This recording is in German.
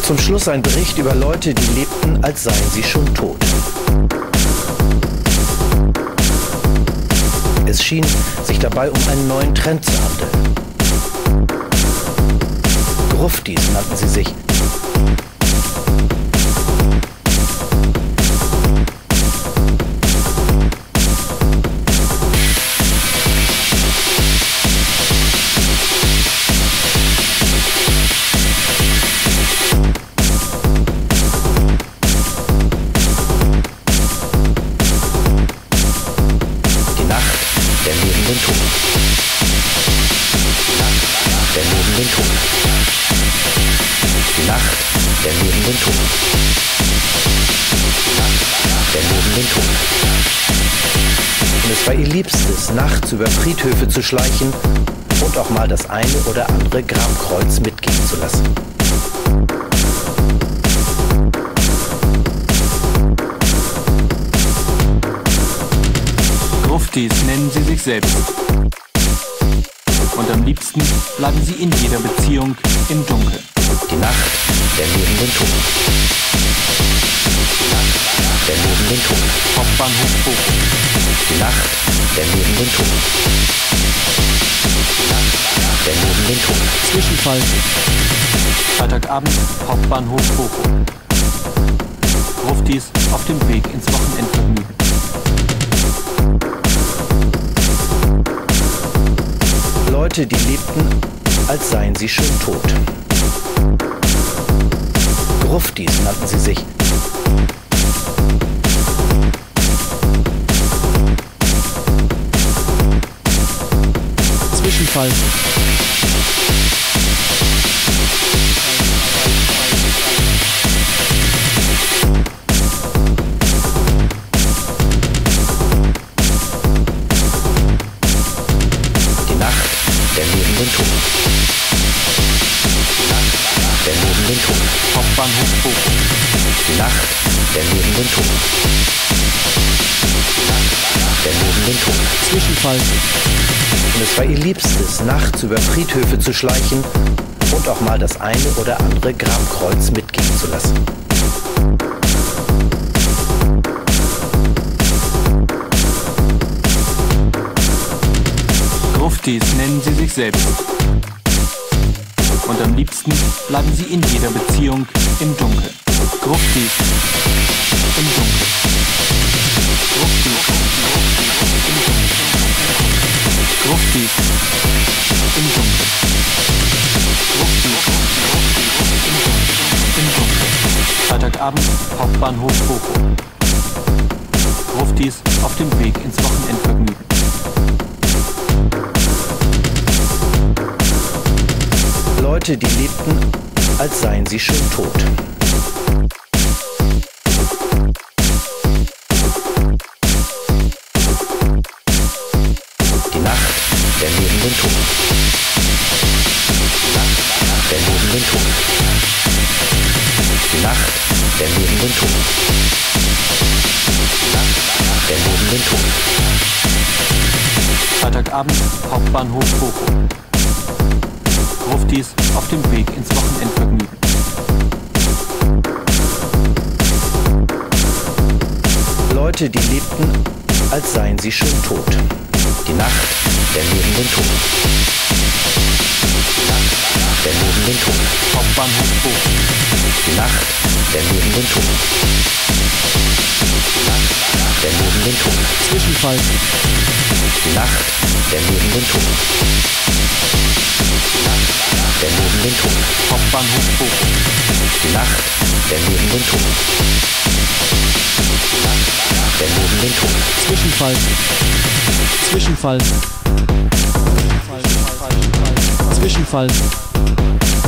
Zum Schluss ein Bericht über Leute, die lebten, als seien sie schon tot. Es schien sich dabei um einen neuen Trend zu handeln. Gruftis nannten sie sich. Und es war ihr Liebstes, nachts über Friedhöfe zu schleichen und auch mal das eine oder andere Grabkreuz mitgehen zu lassen. Gruftis nennen sie sich selbst. Und am liebsten bleiben sie in jeder Beziehung im Dunkeln. Die Nacht der lebenden Toten. Die Nacht der lebenden Toten. Hauptbahnhof Bochum. Die Nacht der lebenden Toten. Die Nacht der lebenden Toten. Zwischenfall. Freitagabend, Hauptbahnhof Bochum. Gruftis auf dem Weg ins Wochenendvergnügen. Leute, die lebten, als seien sie schon tot. Gruftis nannten sie sich. Zwischenfall. Hauptbahnhof Bochum. Die Nacht der lebenden Toten. Die Nacht der lebenden Toten. Zwischenfall. Und es war ihr Liebstes, nachts über Friedhöfe zu schleichen und auch mal das eine oder andere Grabkreuz mitgehen zu lassen. Gruftis nennen sie sich selbst. Und am liebsten bleiben sie in jeder Beziehung im Dunkeln. Gruftis im Dunkeln. Gruftis im Dunkeln. Gruftis im Dunkeln. Freitagabend, Hauptbahnhof Bochum. Gruftis auf dem Weg ins Wochenendvergnügen. Leute, die lebten, als seien sie schon tot. Die Nacht der lebenden Toten. Die Nacht der lebenden Toten. Die Nacht der lebenden Toten. Die Nacht der lebenden Toten. Freitagabend, Hauptbahnhof Bochum. Gruftis auf dem Weg ins Wochenendvergnügen. Leute, die lebten, als seien sie schon tot. Die Nacht der lebenden Toten. Die Nacht der lebenden Toten. Hauptbahnhof Bochum. Die Nacht der lebenden Toten. Die Nacht der lebenden Toten. Zwischenfall. Die Nacht der lebenden Toten. Die Nacht der lebenden Toten. Hauptbahnhof Bochum. Die Nacht der lebenden Toten. Die Nacht der lebenden Toten. Zwischenfall. Zwischenfall. Zwischenfall.